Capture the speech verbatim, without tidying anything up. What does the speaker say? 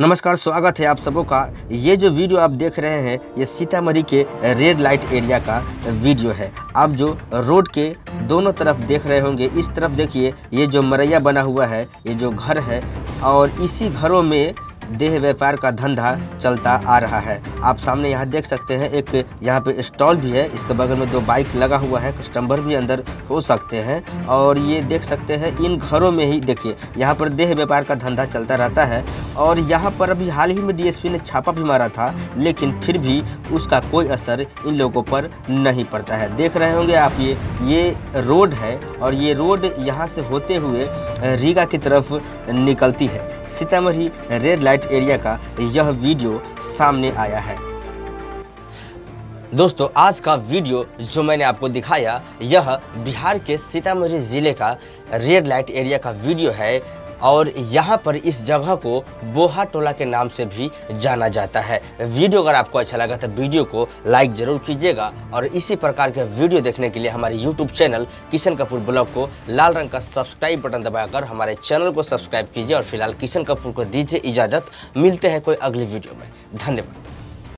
नमस्कार, स्वागत है आप सबों का। ये जो वीडियो आप देख रहे हैं ये सीतामढ़ी के रेड लाइट एरिया का वीडियो है। आप जो रोड के दोनों तरफ देख रहे होंगे, इस तरफ देखिए ये जो मरैया बना हुआ है, ये जो घर है और इसी घरों में देह व्यापार का धंधा चलता आ रहा है। आप सामने यहाँ देख सकते हैं एक यहाँ पे स्टॉल भी है, इसके बगल में दो बाइक लगा हुआ है, कस्टमर भी अंदर हो सकते हैं। और ये देख सकते हैं इन घरों में ही देखिए यहाँ पर देह व्यापार का धंधा चलता रहता है। और यहाँ पर अभी हाल ही में डीएसपी ने छापा भी मारा था, लेकिन फिर भी उसका कोई असर इन लोगों पर नहीं पड़ता है। देख रहे होंगे आप ये ये रोड है और ये रोड यहाँ से होते हुए रीगा की तरफ निकलती है। सीतामढ़ी रेड लाइट एरिया का यह वीडियो सामने आया है। दोस्तों, आज का वीडियो जो मैंने आपको दिखाया यह बिहार के सीतामढ़ी ज़िले का रेड लाइट एरिया का वीडियो है और यहाँ पर इस जगह को बोहा टोला के नाम से भी जाना जाता है। वीडियो अगर आपको अच्छा लगा तो वीडियो को लाइक जरूर कीजिएगा और इसी प्रकार के वीडियो देखने के लिए हमारे YouTube channel Kishan Kapoor blog को लाल रंग का सब्सक्राइब बटन दबाकर हमारे चैनल को सब्सक्राइब कीजिए। और फिलहाल किशन कपूर को दीजिए इजाज़त। मिलते हैं कोई अगली वीडियो में। धन्यवाद।